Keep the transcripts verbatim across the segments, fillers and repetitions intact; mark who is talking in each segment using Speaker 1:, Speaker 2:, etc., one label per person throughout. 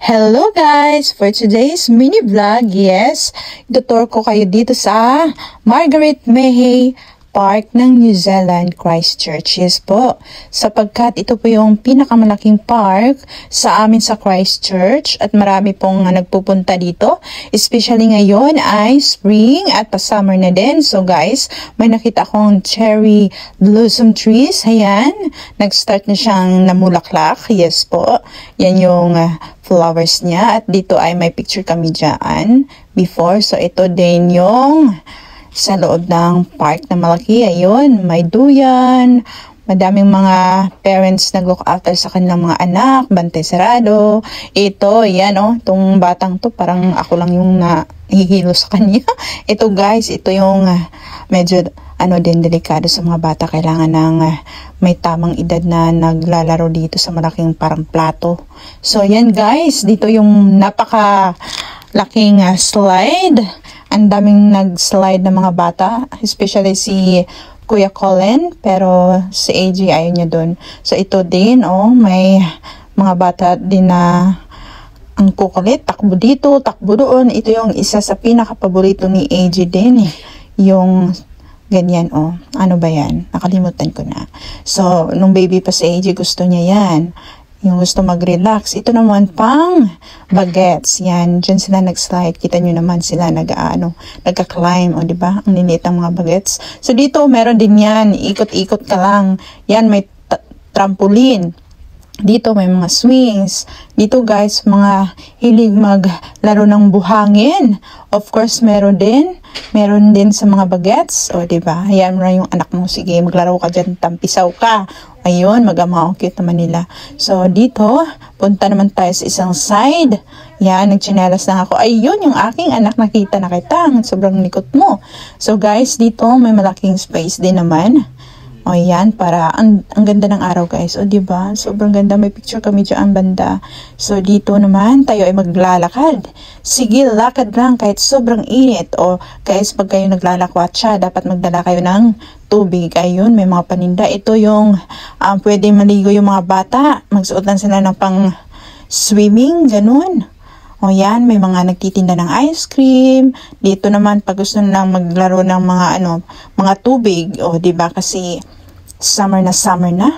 Speaker 1: Hello guys! For today's mini vlog, yes, itutur ko kayo dito sa Margaret Mahay Park ng New Zealand, Christchurch. Yes po, sapagkat ito po yung pinakamalaking park sa amin sa Christchurch at marami pong uh, nagpupunta dito. Especially ngayon ay spring at pa-summer na din. So guys, may nakita akong cherry blossom trees. Ayan, nag-start na siyang namulaklak. Yes po, yan yung uh, flowers niya. At dito ay may picture kami dyan before. So ito din yung sa loob ng park na malaki. Ayun, may duyan, madaming mga parents nag-look after sa kanilang mga anak, bantay sarado. Ito, yan oh, itong batang to, parang ako lang yung nahihilo sa kanya. Ito guys, ito yung uh, medyo ano din, delikado sa mga bata. Kailangan ng uh, may tamang edad na naglalaro dito sa malaking parang plato. So yan guys, dito yung napaka laking uh, slide. Ang daming nag-slide ng mga bata, especially si Kuya Colin, pero si A J ayaw niya dun. So ito din, oh, may mga bata din na ang kukulit, takbo dito, takbo doon. Ito yung isa sa pinaka-paborito ni A J din, eh. Yung ganyan, oh. Ano ba yan? Nakalimutan ko na. So, nung baby pa si A J, gusto niya yan. Yung gusto mag-relax. Ito naman pang bagets. Yan, dyan sila nag-slide. Kita nyo naman sila nag-ano, nagka-climb, o diba? Ang liniit ng mga bagets. So dito, meron din yan. Ikot-ikot ka lang. Yan, may trampoline. Dito, may mga swings. Dito guys, mga hilig maglaro ng buhangin. Of course, meron din. Meron din sa mga bagets. O diba? Ayan mo na yung anak mo. Sige, maglaro ka dyan. Tampisaw ka. Ayun, mag-ama, cute naman nila. So, dito, punta naman tayo sa isang side. Yan, nagchinelas lang ako. Ayun, yung aking anak, nakita na kita. Sobrang likot mo. So, guys, dito, may malaking space din naman. O, yan, para, ang, ang ganda ng araw, guys. O, diba? Sobrang ganda. May picture kami dyan banda. So, dito naman, tayo ay maglalakad. Sige, lakad lang kahit sobrang init. O, guys, pag kayo naglalakwatsa, dapat magdala kayo ng tubig. Ayun, may mga paninda. Ito yung um, pwede maligo yung mga bata. Magsuot lang sila ng pang swimming, ganun. O yan, may mga nagtitinda ng ice cream. Dito naman, pag gusto na maglaro ng mga ano, mga tubig. O, diba? Kasi summer na summer na.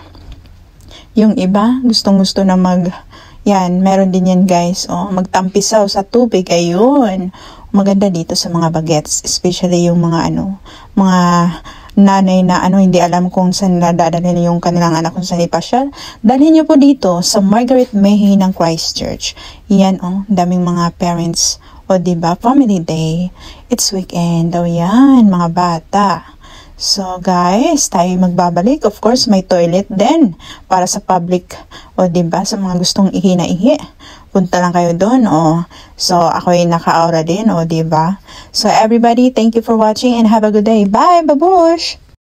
Speaker 1: Yung iba, gustong-gusto na mag, yan, meron din yan guys. O, magtampisaw sa tubig. Ayun. Maganda dito sa mga bagets. Especially yung mga ano, mga nanay na ano, hindi alam kung saan nadadalhin yung kanilang anak kung saan ipasyal. Dalhin nyo po dito sa Margaret Mahay ng Christchurch. Yan oh, daming mga parents. O diba, family day. It's weekend. O yan, mga bata. So guys, tayo magbabalik. Of course, may toilet din para sa public. O diba, sa mga gustong ihi na ihi. Punta lang kayo doon, o. So, ako ay naka-aura din, o, diba? So, everybody, thank you for watching and have a good day. Bye, babush!